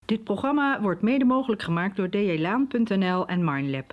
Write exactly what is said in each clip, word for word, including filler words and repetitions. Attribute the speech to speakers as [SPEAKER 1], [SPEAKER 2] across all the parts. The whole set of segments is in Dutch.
[SPEAKER 1] Dit programma wordt mede mogelijk gemaakt door d j laan punt n l en Mindlab.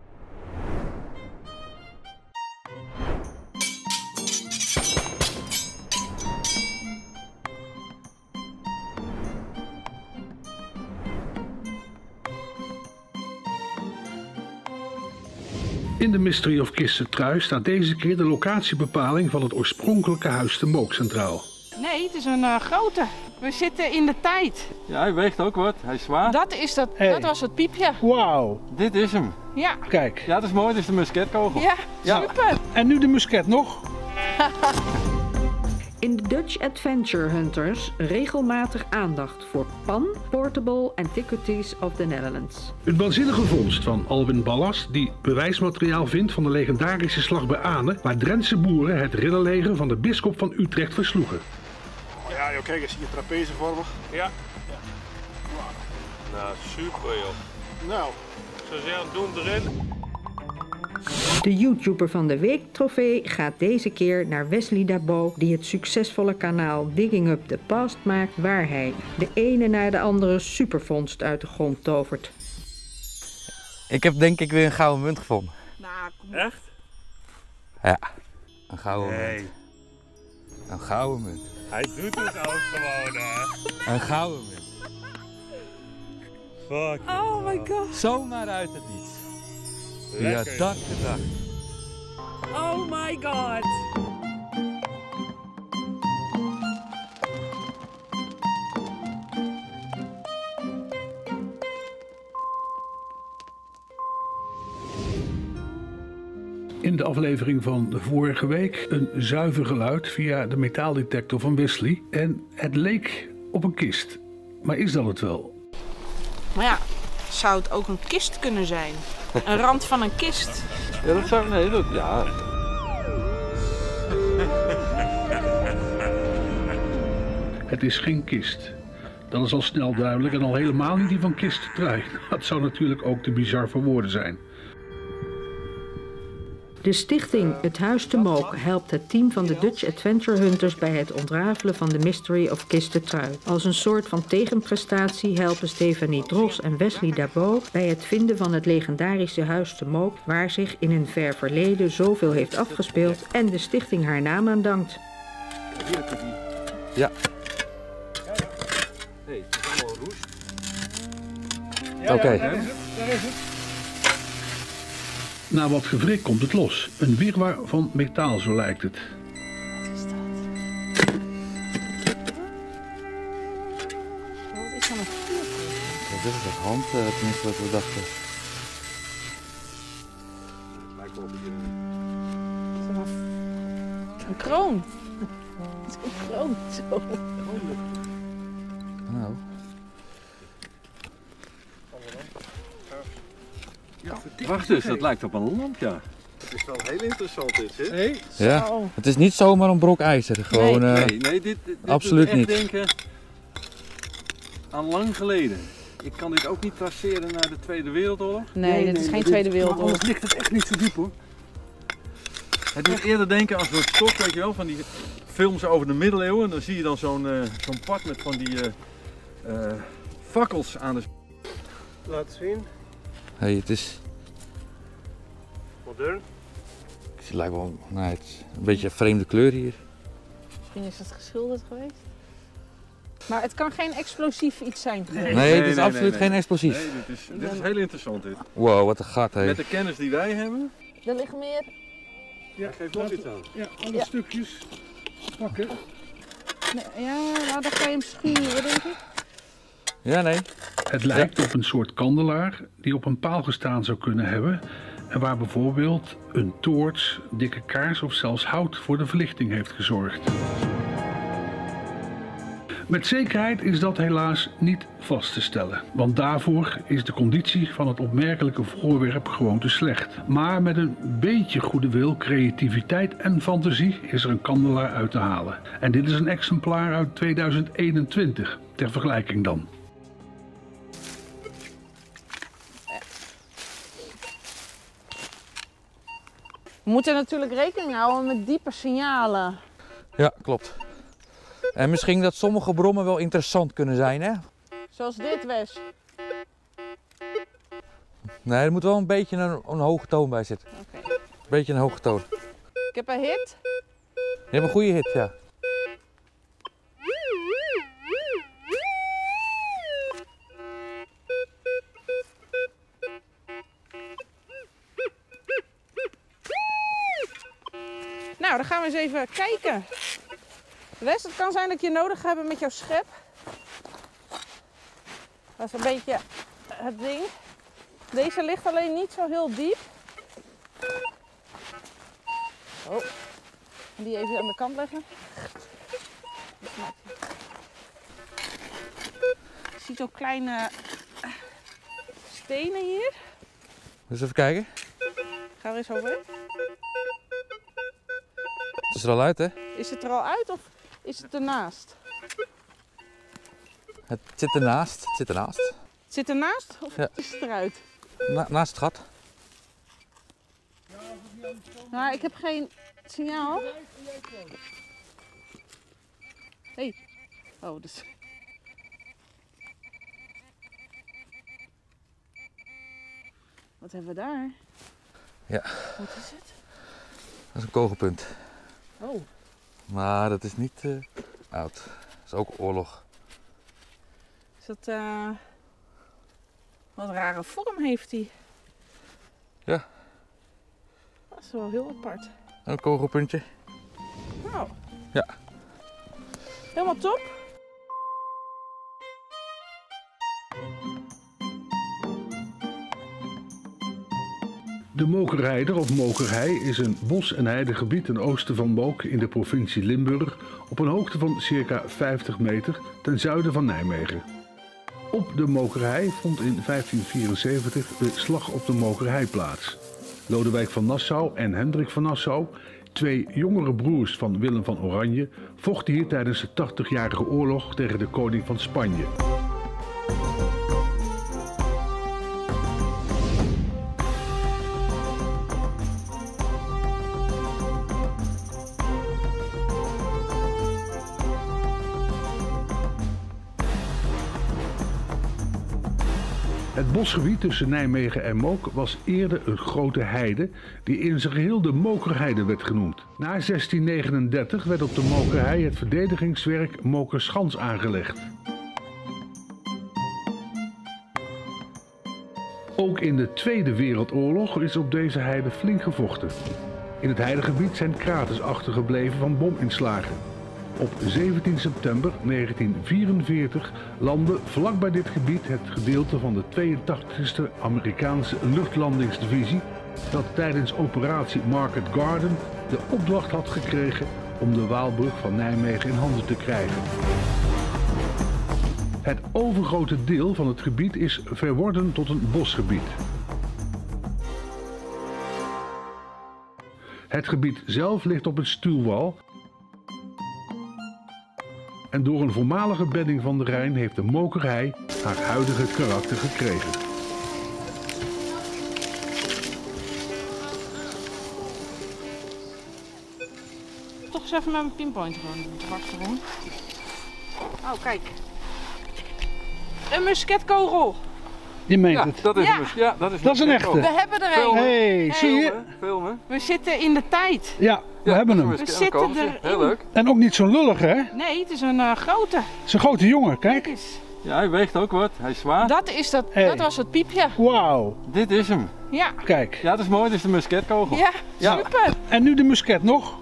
[SPEAKER 2] In de Mystery of Kistertrui staat deze keer de locatiebepaling van het oorspronkelijke Huis te Mook centraal.
[SPEAKER 3] Nee, het is een uh, grote. We zitten in de tijd.
[SPEAKER 4] Ja, hij weegt ook wat. Hij is zwaar.
[SPEAKER 3] Dat, is dat,
[SPEAKER 2] Hey.
[SPEAKER 3] dat was het piepje.
[SPEAKER 2] Wauw.
[SPEAKER 4] Dit is hem.
[SPEAKER 3] Ja.
[SPEAKER 2] Kijk.
[SPEAKER 4] Ja, dat is mooi. Dit is de musketkogel.
[SPEAKER 3] Ja,
[SPEAKER 4] Ja.
[SPEAKER 3] super.
[SPEAKER 2] En nu de musket nog.
[SPEAKER 1] In de Dutch Adventure Hunters regelmatig aandacht voor Pan, Portable Antiquities of the Netherlands.
[SPEAKER 2] Een waanzinnige vondst van Alwin Ballast die bewijsmateriaal vindt van de legendarische slag bij Aane, waar Drentse boeren het ridderleger van de bisschop van Utrecht versloegen.
[SPEAKER 5] Ja joh, kijk eens hier trapezevormig.
[SPEAKER 6] Ja. ja. Nou, super joh.
[SPEAKER 5] Nou.
[SPEAKER 6] Zo zeggen, doen erin.
[SPEAKER 1] De YouTuber van de Week trofee gaat deze keer naar Wesley Dabo, die het succesvolle kanaal Digging Up the Past maakt, waar hij de ene na de andere supervondst uit de grond tovert.
[SPEAKER 7] Ik heb denk ik weer een gouden munt gevonden.
[SPEAKER 3] Nou, kom op.
[SPEAKER 6] Echt?
[SPEAKER 7] Ja, een gouden
[SPEAKER 6] Nee.
[SPEAKER 7] munt. Een gouden munt.
[SPEAKER 6] Hij doet het ook gewoon hè.
[SPEAKER 7] Een gouden munt.
[SPEAKER 6] Fuck.
[SPEAKER 3] Oh my god.
[SPEAKER 7] Zomaar uit het niets. Ja,
[SPEAKER 6] Lekker.
[SPEAKER 7] dag de dag.
[SPEAKER 3] Oh my god.
[SPEAKER 2] In de aflevering van de vorige week een zuiver geluid via de metaaldetector van Wesley. En het leek op een kist. Maar is dat het wel?
[SPEAKER 3] Maar ja, zou het ook een kist kunnen zijn? Een rand van een kist.
[SPEAKER 4] Ja, dat zou... Nee, dat... Ja.
[SPEAKER 2] Het is geen kist. Dat is al snel duidelijk en al helemaal niet die van Kistertrui. Dat zou natuurlijk ook te bizar voor woorden zijn.
[SPEAKER 1] De stichting Het Huis te Mook helpt het team van de Dutch Adventure Hunters bij het ontrafelen van de Mystery of Kistertrui. Als een soort van tegenprestatie helpen Stefanie Dros en Wesley Dabo bij het vinden van het legendarische Huis te Mook, waar zich in een ver verleden zoveel heeft afgespeeld en de stichting haar naam aan dankt.
[SPEAKER 7] Ja.
[SPEAKER 4] Nee, het is allemaal roest.
[SPEAKER 7] Oké. Okay.
[SPEAKER 2] Na wat gewrik komt het los. Een wirwar van metaal, zo lijkt het.
[SPEAKER 3] Wat is dat? Wat is dan een vuurkool?
[SPEAKER 7] Ja, dit is het hand, uh, tenminste wat we dachten.
[SPEAKER 5] Lijkt wel op hier.
[SPEAKER 3] Een kroon. Het is een kroon zo.
[SPEAKER 7] Nou.
[SPEAKER 4] Wacht eens, dat lijkt op een lamp, ja.
[SPEAKER 5] Het is wel heel interessant dit, hè?
[SPEAKER 4] Nee,
[SPEAKER 7] Ja,
[SPEAKER 3] Zo.
[SPEAKER 7] het is niet zomaar een brok ijzer. Gewoon,
[SPEAKER 3] Nee.
[SPEAKER 7] eh,
[SPEAKER 4] nee, nee dit, dit
[SPEAKER 7] absoluut
[SPEAKER 4] doet echt
[SPEAKER 7] niet.
[SPEAKER 4] denken aan lang geleden. Ik kan dit ook niet traceren naar de Tweede Wereldoorlog.
[SPEAKER 3] Nee, dit is geen Tweede
[SPEAKER 4] Maar
[SPEAKER 3] Wereldoorlog.
[SPEAKER 4] anders ligt het echt niet zo diep hoor. Het doet eerder denken aan zo'n stok, weet je wel, van die films over de middeleeuwen. Dan zie je dan zo'n uh, zo'n pak met van die uh, uh, fakkels aan de...
[SPEAKER 5] Laat zien.
[SPEAKER 7] hey, het is...
[SPEAKER 5] Modern.
[SPEAKER 7] Het lijkt wel nou, het is een beetje een vreemde kleur hier.
[SPEAKER 3] Misschien is het geschilderd geweest. Maar het kan geen explosief iets zijn.
[SPEAKER 7] Nee,
[SPEAKER 4] Nee,
[SPEAKER 7] het is
[SPEAKER 4] nee,
[SPEAKER 7] absoluut
[SPEAKER 4] nee,
[SPEAKER 7] geen
[SPEAKER 4] nee.
[SPEAKER 7] explosief.
[SPEAKER 4] Nee, dit is, dit is heel interessant dit.
[SPEAKER 7] Wow, wat een gat hé.
[SPEAKER 4] Met de kennis die wij hebben.
[SPEAKER 3] Er liggen meer.
[SPEAKER 5] Ja, geef nog iets aan.
[SPEAKER 2] Ja, alle
[SPEAKER 3] Ja.
[SPEAKER 2] stukjes pakken.
[SPEAKER 3] Nee, ja, nou dan ga je hem schuren, denk ik.
[SPEAKER 7] Ja, nee.
[SPEAKER 2] Het lijkt op een soort kandelaar die op een paal gestaan zou kunnen hebben. En waar bijvoorbeeld een toorts, dikke kaars of zelfs hout voor de verlichting heeft gezorgd. Met zekerheid is dat helaas niet vast te stellen, want daarvoor is de conditie van het opmerkelijke voorwerp gewoon te slecht. Maar met een beetje goede wil, creativiteit en fantasie is er een kandelaar uit te halen. En dit is een exemplaar uit tweeduizend eenentwintig, ter vergelijking dan.
[SPEAKER 3] We moeten natuurlijk rekening houden met diepe signalen.
[SPEAKER 7] Ja, klopt. En misschien dat sommige brommen wel interessant kunnen zijn, hè?
[SPEAKER 3] Zoals dit, Wes.
[SPEAKER 7] Nee, er moet wel een beetje een, een hoge toon bij zitten.
[SPEAKER 3] Oké.
[SPEAKER 7] Een beetje een hoge toon.
[SPEAKER 3] Ik heb een hit.
[SPEAKER 7] Je hebt een goede hit, ja.
[SPEAKER 3] Nou, dan gaan we eens even kijken. Wes, het kan zijn dat ik je nodig heb met jouw schep. Dat is een beetje het ding. Deze ligt alleen niet zo heel diep. Oh, die even aan de kant leggen. Je ziet ook kleine stenen hier.
[SPEAKER 7] Dus even kijken.
[SPEAKER 3] Gaan we eens over.
[SPEAKER 7] Het is er al uit, hè?
[SPEAKER 3] Is het er al uit of is het ernaast?
[SPEAKER 7] Het zit ernaast. Het zit ernaast.
[SPEAKER 3] Het zit ernaast of
[SPEAKER 7] Ja.
[SPEAKER 3] is het eruit?
[SPEAKER 7] Na, naast het gat.
[SPEAKER 3] Nou, ik heb geen signaal. Hey. Oh, dus. Wat hebben we daar?
[SPEAKER 7] Ja.
[SPEAKER 3] Wat is het?
[SPEAKER 7] Dat is een kogelpunt.
[SPEAKER 3] Oh.
[SPEAKER 7] Maar dat is niet uh, oud. Dat is ook oorlog.
[SPEAKER 3] Is dat uh... wat een rare vorm heeft hij?
[SPEAKER 7] Ja.
[SPEAKER 3] Dat is wel heel apart.
[SPEAKER 7] Een kogelpuntje.
[SPEAKER 3] Nou.
[SPEAKER 7] Ja.
[SPEAKER 3] Helemaal top.
[SPEAKER 2] De Mokerheider of Mokerhei is een bos- en heidegebied ten oosten van Mook in de provincie Limburg op een hoogte van circa vijftig meter ten zuiden van Nijmegen. Op de Mokerhei vond in vijftien vierenzeventig de Slag op de Mokerhei plaats. Lodewijk van Nassau en Hendrik van Nassau, twee jongere broers van Willem van Oranje, vochten hier tijdens de tachtigjarige oorlog tegen de koning van Spanje. Het bosgebied tussen Nijmegen en Mook was eerder een grote heide die in zijn geheel de Mokerheide werd genoemd. Na zestien negenendertig werd op de Mokerhei het verdedigingswerk Mokerschans aangelegd. Ook in de Tweede Wereldoorlog is op deze heide flink gevochten. In het heidegebied zijn kraters achtergebleven van bominslagen. Op zeventien september negentien vierenveertig landde vlakbij dit gebied het gedeelte van de tweeëntachtigste Amerikaanse luchtlandingsdivisie dat tijdens operatie Market Garden de opdracht had gekregen om de Waalbrug van Nijmegen in handen te krijgen. Het overgrote deel van het gebied is verworden tot een bosgebied. Het gebied zelf ligt op een stuwwal. En door een voormalige bedding van de Rijn heeft de Mokerhei haar huidige karakter gekregen.
[SPEAKER 3] Toch eens even met mijn pinpoint gewoon doen. Dwars erom. Oh, kijk. Een musketkogel.
[SPEAKER 2] Je meent
[SPEAKER 4] Ja,
[SPEAKER 2] het.
[SPEAKER 4] dat is,
[SPEAKER 3] Ja.
[SPEAKER 4] een, ja, dat is,
[SPEAKER 2] Dat is een
[SPEAKER 4] musketkool.
[SPEAKER 2] echte.
[SPEAKER 3] We hebben er
[SPEAKER 4] Filmen.
[SPEAKER 3] een.
[SPEAKER 2] Hey, zie je?
[SPEAKER 4] Filmen, filmen.
[SPEAKER 3] We zitten in de tijd.
[SPEAKER 2] Ja, we
[SPEAKER 4] Ja,
[SPEAKER 2] hebben
[SPEAKER 4] dat is
[SPEAKER 2] hem.
[SPEAKER 4] een
[SPEAKER 3] We
[SPEAKER 4] musketkool.
[SPEAKER 3] zitten erin.
[SPEAKER 4] Heel leuk.
[SPEAKER 2] En ook niet zo lullig, hè?
[SPEAKER 3] Nee, het is een uh, grote.
[SPEAKER 2] Het is een grote jongen,
[SPEAKER 3] Kijk
[SPEAKER 2] kijk.
[SPEAKER 3] eens.
[SPEAKER 4] Ja, hij weegt ook wat. Hij is zwaar.
[SPEAKER 3] Dat, is dat,
[SPEAKER 2] Hey.
[SPEAKER 3] dat was het piepje.
[SPEAKER 2] Wauw,
[SPEAKER 4] Dit is hem.
[SPEAKER 3] Ja.
[SPEAKER 2] kijk.
[SPEAKER 4] Ja, dat is mooi. Dit is de musketkogel.
[SPEAKER 3] Ja,
[SPEAKER 4] Ja.
[SPEAKER 3] super.
[SPEAKER 2] En nu de musket nog.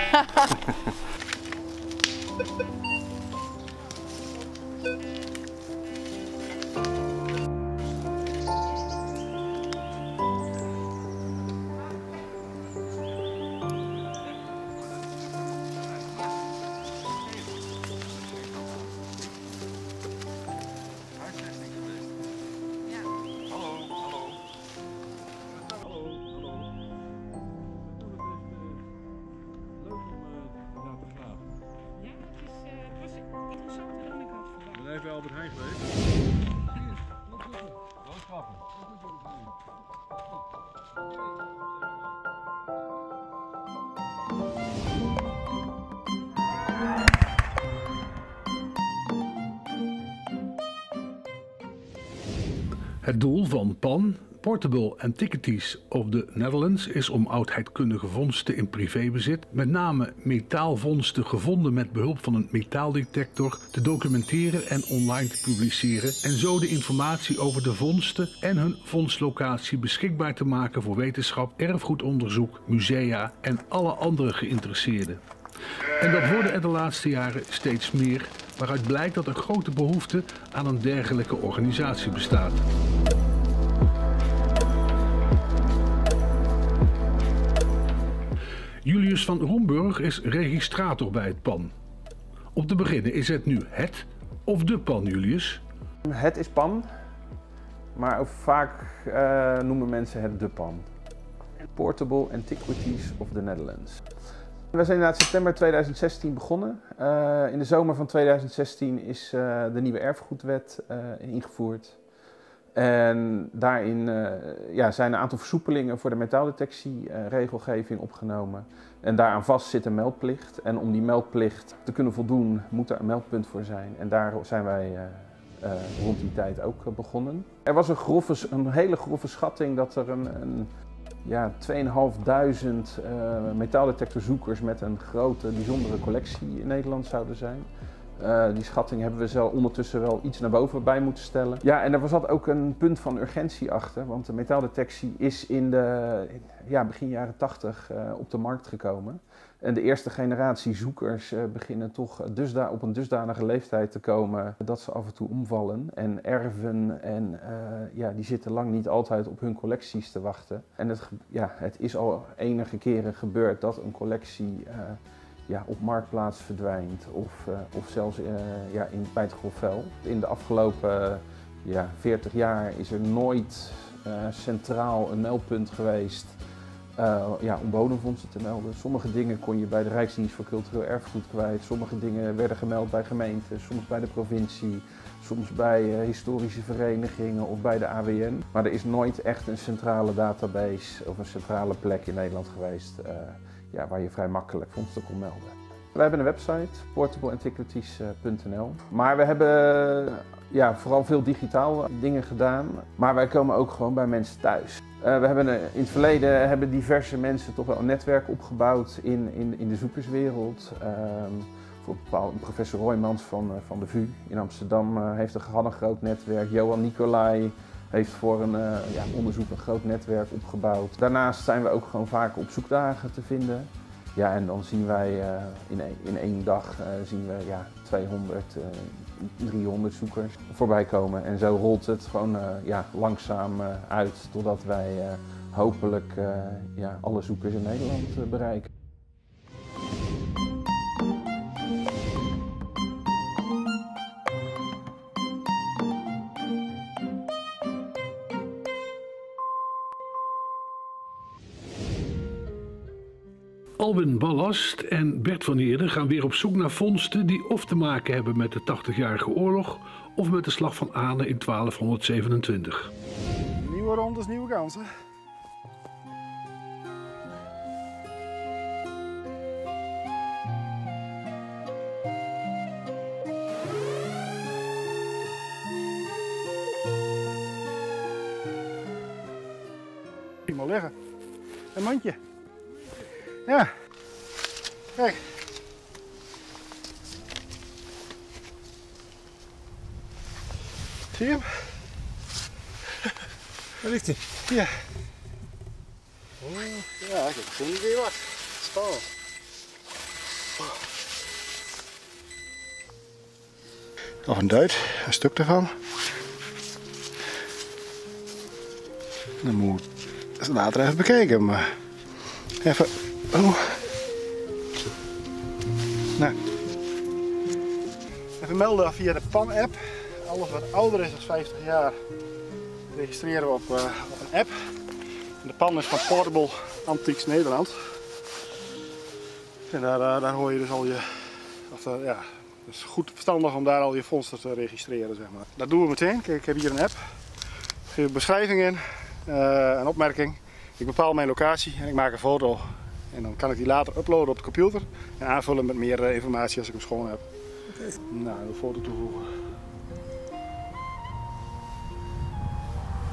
[SPEAKER 3] Ja, het, is, uh, het was interessanter dan ik had verwacht.
[SPEAKER 4] Ik ben even Albert Heijn geweest. Gewoon trappen.
[SPEAKER 2] Het doel van P A N, Portable Antiquities of the Netherlands, is om oudheidkundige vondsten in privébezit, met name metaalvondsten gevonden met behulp van een metaaldetector, te documenteren en online te publiceren en zo de informatie over de vondsten en hun vondstlocatie beschikbaar te maken voor wetenschap, erfgoedonderzoek, musea en alle andere geïnteresseerden. En dat worden er de laatste jaren steeds meer, waaruit blijkt dat er grote behoefte aan een dergelijke organisatie bestaat. Julius van Roemburg is registrator bij het P A N. Om te beginnen, is het nu het of de P A N, Julius?
[SPEAKER 8] Het is P A N, maar ook vaak uh, noemen mensen het de P A N. Portable Antiquities of the Netherlands. We zijn in september tweeduizend zestien begonnen. Uh, in de zomer van tweeduizend zestien is uh, de nieuwe erfgoedwet uh, ingevoerd. En daarin uh, ja, zijn een aantal versoepelingen voor de metaaldetectie-regelgeving uh, opgenomen. En daaraan vast zit een meldplicht. En om die meldplicht te kunnen voldoen, moet er een meldpunt voor zijn. En daar zijn wij uh, uh, rond die tijd ook uh, begonnen. Er was een, grove, een hele grove schatting dat er een, een ja, tweeduizend vijfhonderd uh, metaaldetectorzoekers met een grote, bijzondere collectie in Nederland zouden zijn. Uh, die schatting hebben we zelf ondertussen wel iets naar boven bij moeten stellen. Ja, en er zat ook een punt van urgentie achter, want de metaaldetectie is in de ja, begin jaren tachtig uh, op de markt gekomen. En de eerste generatie zoekers uh, beginnen toch dusda op een dusdanige leeftijd te komen dat ze af en toe omvallen en erven. En uh, ja, die zitten lang niet altijd op hun collecties te wachten. En het, ja, het is al enige keren gebeurd dat een collectie uh, ja, op marktplaats verdwijnt of, uh, of zelfs uh, ja, in, bij het grof vuil. In de afgelopen uh, ja, veertig jaar is er nooit uh, centraal een meldpunt geweest uh, ja, om bodemvondsten te melden. Sommige dingen kon je bij de Rijksdienst voor Cultureel Erfgoed kwijt, sommige dingen werden gemeld bij gemeenten, soms bij de provincie, soms bij uh, historische verenigingen of bij de A W N. Maar er is nooit echt een centrale database of een centrale plek in Nederland geweest uh, ja, waar je vrij makkelijk vondsten kon melden. We hebben een website, portable antiquities punt n l. Maar we hebben ja, vooral veel digitaal dingen gedaan. Maar wij komen ook gewoon bij mensen thuis. Uh, we hebben in het verleden hebben diverse mensen toch wel een netwerk opgebouwd in, in, in de zoekerswereld. Uh, voor bepaald, professor Roymans van, uh, van de V U in Amsterdam uh, heeft een, had een groot netwerk. Johan Nicolai heeft voor een uh, ja, onderzoek een groot netwerk opgebouwd. Daarnaast zijn we ook gewoon vaak op zoekdagen te vinden. Ja, en dan zien wij uh, in, een, in één dag uh, zien we ja, tweehonderd, uh, driehonderd zoekers voorbij komen. En zo rolt het gewoon uh, ja, langzaam uh, uit totdat wij uh, hopelijk uh, ja, alle zoekers in Nederland uh, bereiken.
[SPEAKER 2] Albin Ballast en Bert van Eerde gaan weer op zoek naar vondsten die of te maken hebben met de tachtigjarige oorlog of met de slag van Ane in twaalfhonderdzevenentwintig.
[SPEAKER 9] Nieuwe rondes, nieuwe kansen. Maar liggen. Een mandje. Ja. Kijk. Zie je hem? Waar ligt hij? Ja. Oh. Ja, ik heb het niet weer wat. Spannend. Nog een duit, een stuk ervan. Dan moet ik het later even bekijken, maar even. Oh. Nou. Even melden via de P A N-app. Alles wat ouder is dan vijftig jaar registreren we op, uh, op een app. En de P A N is van Portable Antiques Nederland. En daar, uh, daar hoor je dus al je. Of, uh, ja, het is goed verstandig om daar al je vondsten te registreren. Zeg maar. Dat doen we meteen. Kijk, ik heb hier een app. Ik geef een beschrijving in, uh, een opmerking. Ik bepaal mijn locatie en ik maak een foto. En dan kan ik die later uploaden op de computer en aanvullen met meer uh, informatie als ik hem schoon heb. Okay. Nou, een foto toevoegen.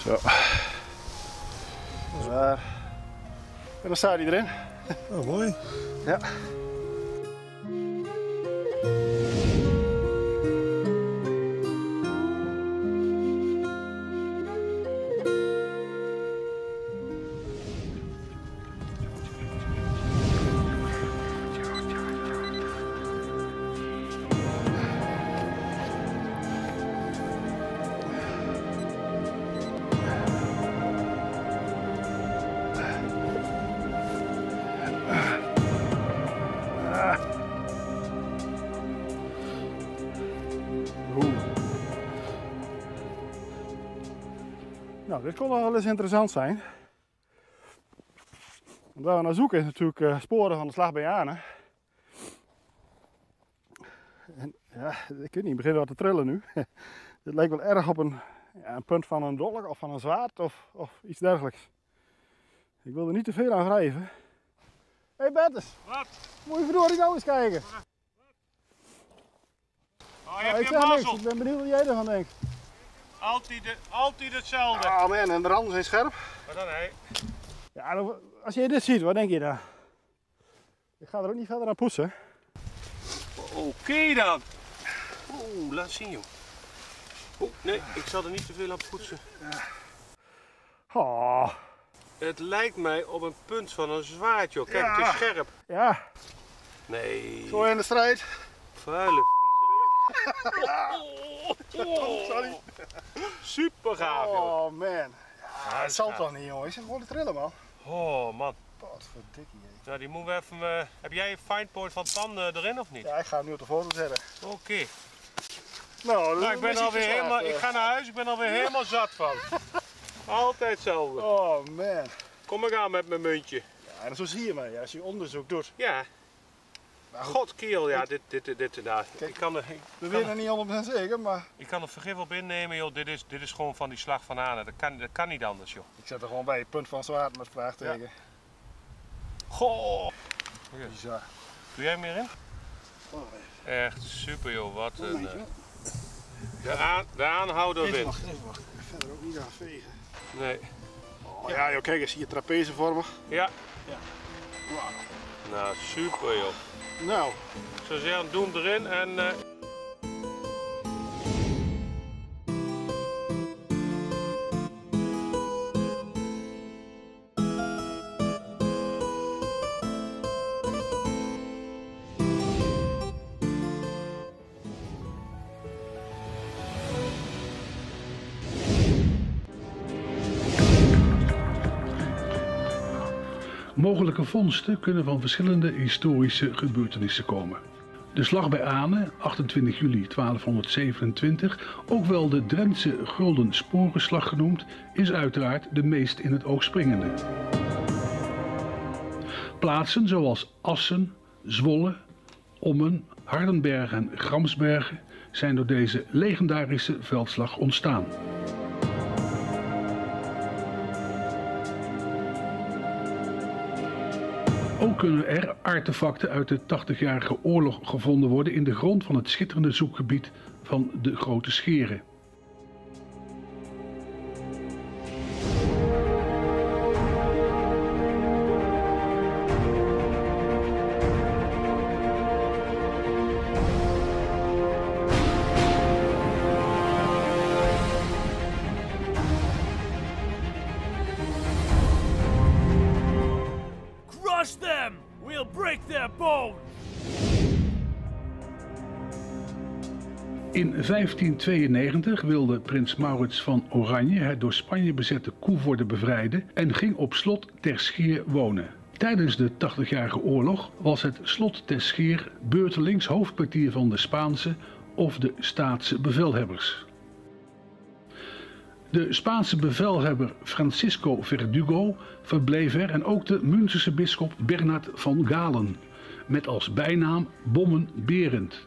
[SPEAKER 9] Zo. Dat is waar. En dan staat hij erin.
[SPEAKER 5] Oh, mooi.
[SPEAKER 9] Ja. Nou, dit kon nog wel eens interessant zijn. Want waar we naar zoeken is natuurlijk uh, sporen van de slag bij Aane. En ja, ik weet niet, ik begin wel te trillen nu. Dit lijkt wel erg op een, ja, een punt van een dolk of van een zwaard of, of iets dergelijks. Ik wil er niet te veel aan wrijven. Hé hey Bertus!
[SPEAKER 6] Wat?
[SPEAKER 9] Moet je verdorie nou eens kijken.
[SPEAKER 6] Oh, je
[SPEAKER 9] Nou,
[SPEAKER 6] hebt
[SPEAKER 9] ik
[SPEAKER 6] geen
[SPEAKER 9] zeg niks,
[SPEAKER 6] mazzel.
[SPEAKER 9] ik ben benieuwd wat jij ervan denkt.
[SPEAKER 6] Altijd, de, altijd hetzelfde.
[SPEAKER 9] Ah man, en de randen zijn scherp.
[SPEAKER 6] Wat dan, hé?
[SPEAKER 9] Ja, dan- als je dit ziet, wat denk je dan? Ik ga er ook niet verder aan poetsen.
[SPEAKER 6] Oké okay dan. Oeh, laat zien joh. Oeh, nee, ik zal er niet te veel aan poetsen.
[SPEAKER 9] Oh,
[SPEAKER 6] Het lijkt mij op een punt van een zwaard joh. Kijk,
[SPEAKER 9] Ja.
[SPEAKER 6] het is scherp.
[SPEAKER 9] ja,
[SPEAKER 6] Nee.
[SPEAKER 9] zo in de strijd.
[SPEAKER 6] Vuile oh,
[SPEAKER 9] Sorry.
[SPEAKER 6] super gaaf joh.
[SPEAKER 9] Oh man. Ja, het zal toch niet jongen, ik zit gewoon te trillen man.
[SPEAKER 6] Oh man.
[SPEAKER 9] Potverdikkie. hé.
[SPEAKER 6] Nou, die moeten we even. Uh, heb jij een fine point van Tan uh, erin of niet?
[SPEAKER 9] Ja, ik ga hem nu op de foto zetten.
[SPEAKER 6] Oké. Okay.
[SPEAKER 9] Nou,
[SPEAKER 6] Nou, ik ben alweer helemaal. Ik ga naar huis, ik ben alweer helemaal zat van. Altijd hetzelfde.
[SPEAKER 9] Oh man.
[SPEAKER 6] Kom ik aan met mijn muntje.
[SPEAKER 9] Ja, en zo zie je maar, ja, als je onderzoek doet.
[SPEAKER 6] Ja. God kiel, ja, dit, dit, dit, dit en dat.
[SPEAKER 9] Kijk,
[SPEAKER 6] Ik kan er, ik
[SPEAKER 9] We
[SPEAKER 6] kan
[SPEAKER 9] weten niet honderd procent zeker, maar
[SPEAKER 6] ik kan er vergif op innemen, joh. Dit is, dit is gewoon van die slag van Aane. Dat kan, dat kan niet anders, joh.
[SPEAKER 9] ik zet er gewoon bij, punt van zwaard met vraagteken.
[SPEAKER 6] Goh.
[SPEAKER 9] Bizar.
[SPEAKER 6] Doe jij hem meer in?
[SPEAKER 9] Oh,
[SPEAKER 6] Echt super, joh. Wat
[SPEAKER 9] nee.
[SPEAKER 6] een. Uh, de, aan, de aanhouder
[SPEAKER 9] Even
[SPEAKER 6] wint.
[SPEAKER 9] wachten, even wachten. Verder ook niet aan vegen.
[SPEAKER 6] Nee.
[SPEAKER 9] Oh, ja, joh, kijk eens, hier trapezevormig.
[SPEAKER 6] Ja.
[SPEAKER 9] Ja. Wauw.
[SPEAKER 6] Nou, super, joh.
[SPEAKER 9] Nou,
[SPEAKER 6] Ik zou zeggen, doe hem erin en. Uh,
[SPEAKER 2] Mogelijke vondsten kunnen van verschillende historische gebeurtenissen komen. De slag bij Aane, achtentwintig juli twaalfhonderdzevenentwintig, ook wel de Drentse Gulden Sporenslag genoemd, is uiteraard de meest in het oog springende. Plaatsen zoals Assen, Zwolle, Ommen, Hardenberg en Gramsbergen zijn door deze legendarische veldslag ontstaan. Ook kunnen er artefacten uit de tachtigjarige oorlog gevonden worden in de grond van het schitterende zoekgebied van de Grote Scheren.
[SPEAKER 10] Crush them! We'll break their bones!
[SPEAKER 2] In vijftientweeënnegentig wilde prins Maurits van Oranje het door Spanje bezette Coevorden bevrijden en ging op slot Terscheer wonen. Tijdens de tachtigjarige oorlog was het slot Terscheer beurtelings hoofdkwartier van de Spaanse of de Staatse bevelhebbers. De Spaanse bevelhebber Francisco Verdugo verbleef er en ook de Münsterse bisschop Bernard van Galen, met als bijnaam Bommen Berend.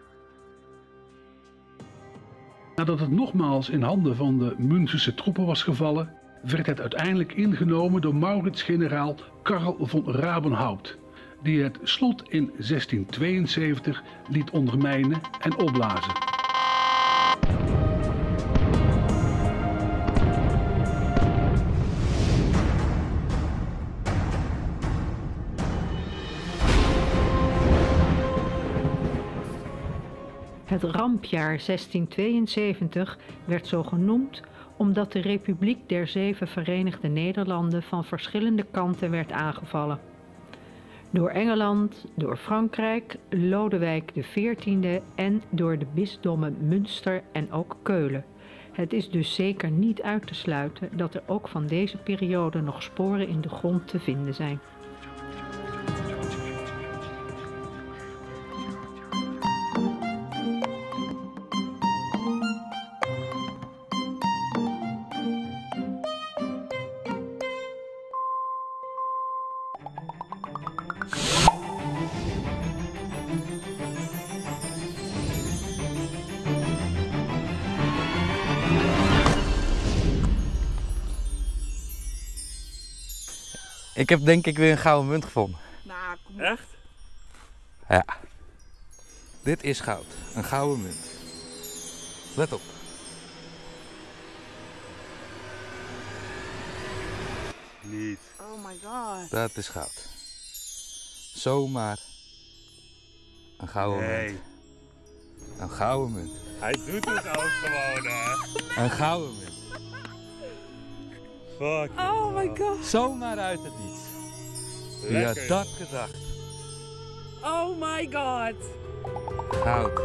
[SPEAKER 2] Nadat het nogmaals in handen van de Münsterse troepen was gevallen, werd het uiteindelijk ingenomen door Maurits-generaal Karl von Rabenhaupt, die het slot in zestientweeënzeventig liet ondermijnen en opblazen.
[SPEAKER 1] Het rampjaar zestien tweeënzeventig werd zo genoemd omdat de Republiek der Zeven Verenigde Nederlanden van verschillende kanten werd aangevallen. Door Engeland, door Frankrijk, Lodewijk de veertiende en door de bisdommen Münster en ook Keulen. Het is dus zeker niet uit te sluiten dat er ook van deze periode nog sporen in de grond te vinden zijn.
[SPEAKER 7] Ik heb denk ik weer een gouden munt gevonden.
[SPEAKER 3] Nou, kom op.
[SPEAKER 6] Echt?
[SPEAKER 7] Ja. Dit is goud. Een gouden munt. Let op.
[SPEAKER 6] Niet.
[SPEAKER 3] Oh my god.
[SPEAKER 7] Dat is goud. Zomaar een gouden
[SPEAKER 6] Nee.
[SPEAKER 7] munt. Een gouden munt.
[SPEAKER 6] Hij doet het ook gewoon, hè.
[SPEAKER 7] Een gouden munt.
[SPEAKER 6] Fuck.
[SPEAKER 3] Oh my god.
[SPEAKER 7] Zomaar uit het niets. Wie had
[SPEAKER 6] Lekker.
[SPEAKER 7] dat gedacht?
[SPEAKER 3] Oh my god.
[SPEAKER 7] Goud.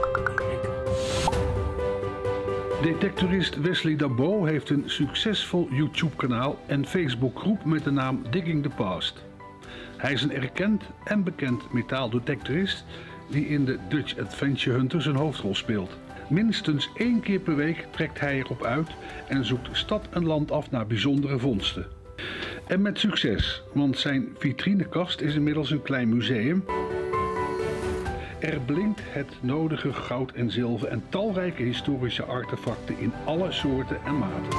[SPEAKER 2] Detectorist Wesley Dabo heeft een succesvol YouTube-kanaal en Facebookgroep met de naam Digging the Past. Hij is een erkend en bekend metaaldetectorist die in de Dutch Adventure Hunters een hoofdrol speelt. Minstens één keer per week trekt hij erop uit en zoekt stad en land af naar bijzondere vondsten. En met succes, want zijn vitrinekast is inmiddels een klein museum. Er blinkt het nodige goud en zilver en talrijke historische artefacten in alle soorten en maten.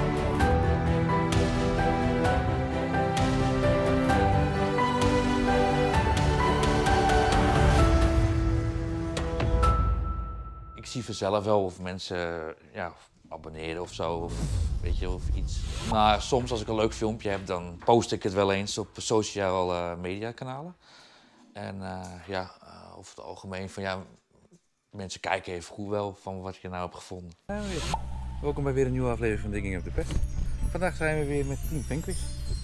[SPEAKER 7] Ik zie vanzelf wel of mensen ja, abonneren of zo, of weet je, of iets. Maar soms als ik een leuk filmpje heb, dan post ik het wel eens op sociale media kanalen. En uh, ja, uh, over het algemeen van ja, mensen kijken even goed wel van wat je nou hebt gevonden. Ja, welkom bij weer een nieuwe aflevering van Digging of the Past. Vandaag zijn we weer met Team Vanquish.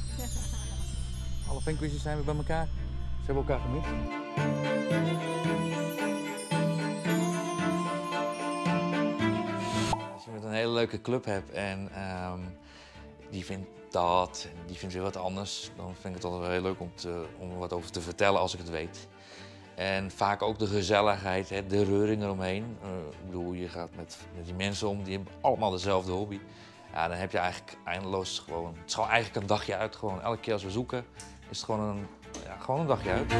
[SPEAKER 7] Alle Vanquishers zijn we bij elkaar. Ze hebben elkaar gemist. Als je met een hele leuke club hebt en um, die vindt dat en die vindt weer wat anders, dan vind ik het altijd wel heel leuk om, te, om er wat over te vertellen als ik het weet. En vaak ook de gezelligheid, hè, de reuring eromheen. Uh, ik bedoel, je gaat met, met die mensen om, die hebben allemaal dezelfde hobby. Ja, dan heb je eigenlijk eindeloos gewoon, het is gewoon eigenlijk een dagje uit. Gewoon. Elke keer als we zoeken is het gewoon een, ja, gewoon een dagje uit.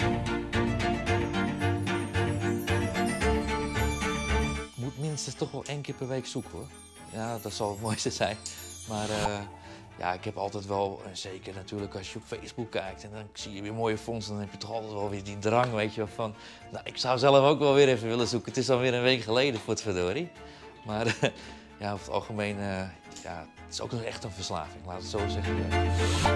[SPEAKER 7] Ik moet minstens toch wel één keer per week zoeken hoor. Ja, dat zal het mooiste zijn. Maar uh, ja, ik heb altijd wel, en zeker natuurlijk als je op Facebook kijkt en dan zie je weer mooie vondsten, dan heb je toch altijd wel weer die drang, weet je wel, van, nou, ik zou zelf ook wel weer even willen zoeken. Het is alweer een week geleden, voor het verdorie. Maar uh, ja, over het algemeen, uh, ja, het is ook nog echt een verslaving, laat het zo zeggen. Ja.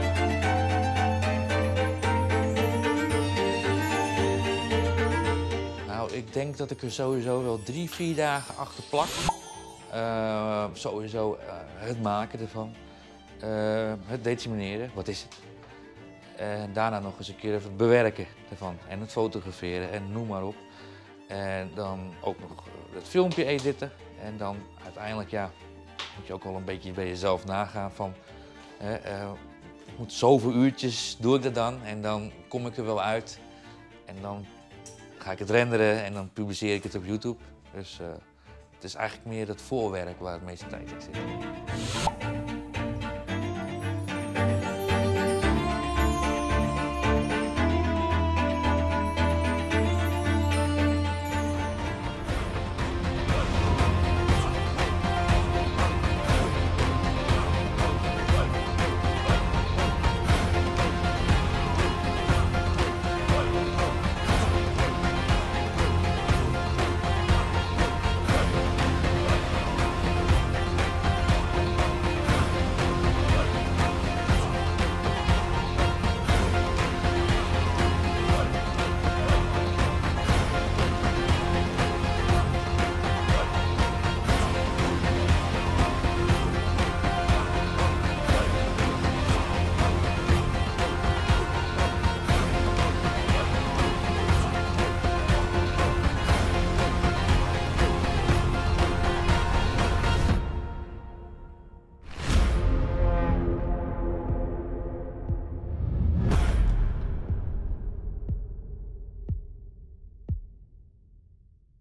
[SPEAKER 7] Nou, ik denk dat ik er sowieso wel drie, vier dagen achter plak. Uh, sowieso uh, het maken ervan, uh, het determineren, wat is het? En daarna nog eens een keer even het bewerken ervan en het fotograferen en noem maar op. En dan ook nog het filmpje editen en dan uiteindelijk ja, moet je ook wel een beetje bij jezelf nagaan van uh, uh, ik moet zoveel uurtjes doe ik dat dan en dan kom ik er wel uit en dan ga ik het renderen en dan publiceer ik het op YouTube. Dus, uh, het is eigenlijk meer het voorwerk waar het meeste tijd in zit.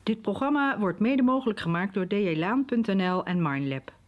[SPEAKER 1] Dit programma wordt mede mogelijk gemaakt door d j laan punt n l en Mindlab.